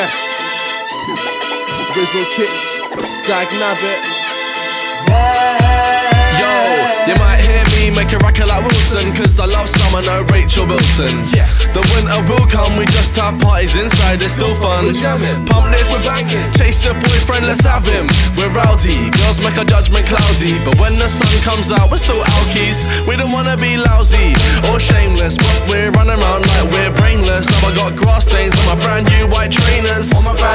Yes. Rizzle Kicks, Dag Nabbit. Yo, you might hear me make a record like Wilson, cause I love summer, no Rachel Wilson. Yes. The winter will come, we just have parties inside, it's still fun. We're jamming, Pump this, we're banging. chase your boyfriend, let's have him. We're rowdy, girls make our judgment cloudy, but when the sun comes out, we're still alkies. We don't wanna be lousy or shameless, but we're running around like we're brainless. Now I got grass stains on my brand new white trainers.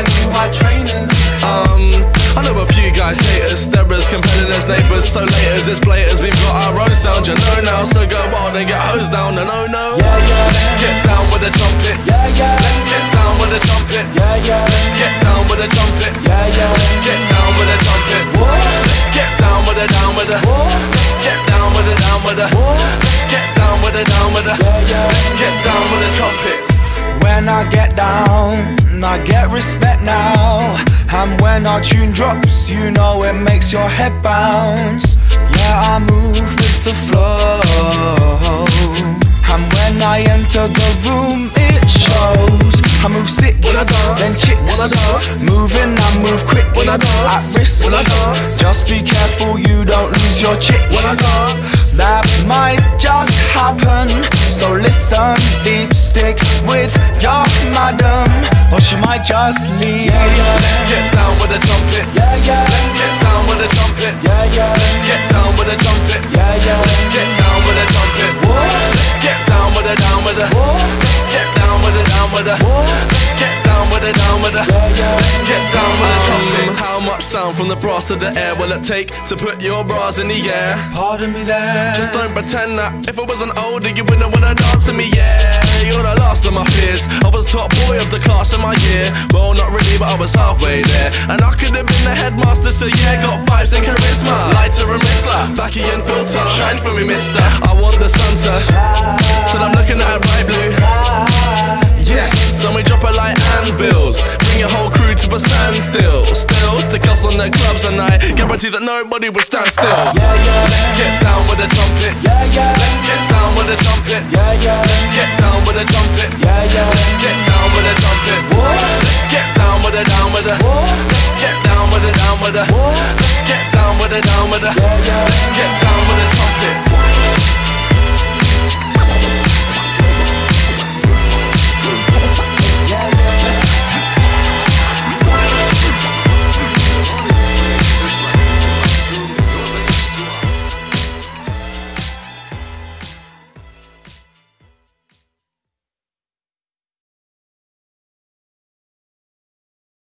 I know a few guys hate us, sterers, competitors, neighbours, so laters, it's blaters. We've got our own sound, you know now, so go wild and get hosed down, and oh no. Let's get down with the trumpets. Let's get down with the trumpets. Let's get down with the trumpets. Let's get down with the trumpets. Let's get down with the down with the. Let's get down with the down with the. Let's get down with the down with the. Let's get down with the trumpets. When I get down, I get respect now. And when our tune drops, you know it makes your head bounce. Yeah, I move with the flow. And when I enter the room, it shows. I move sick, then chicks. Moving, I move quick, at risk. Just be careful you don't lose your chick. That might just happen, so listen, deep stick with your madam, or she might just leave. Let's get down with the trumpets. Let's get down with the trumpets. Let's get down with the trumpets. Let's get down with the trumpets. Let's get down with the down with the. Let's get down with the down with the. Let's get down with the down with the. Let's get down with the trumpets. How much sound from the brass to the air will it take to put your bras in the air? Pardon me there. Just don't pretend that if I wasn't older you wouldn't wanna dance to me, yeah. You're the last of my fears. I was top boy of the class in my year. Well, not really, but I was halfway there. And I could have been the headmaster, so yeah, got vibes and charisma. Lighter and Mistler, backy and filter. Shine for me, mister. I want the sun to till I'm looking at bright blue. Yes, and we drop it like anvils. Bring your whole crew to a standstill. Still, stick us on the clubs and I guarantee that nobody will stand still. Let's get down with the trumpets. Let's get down with the trumpets. Let's get down with the trumpets. Let's get down with the trumpets. Let's get down with the down with the. Let's get down with the down with the. Let's get down with the down with the. Let's get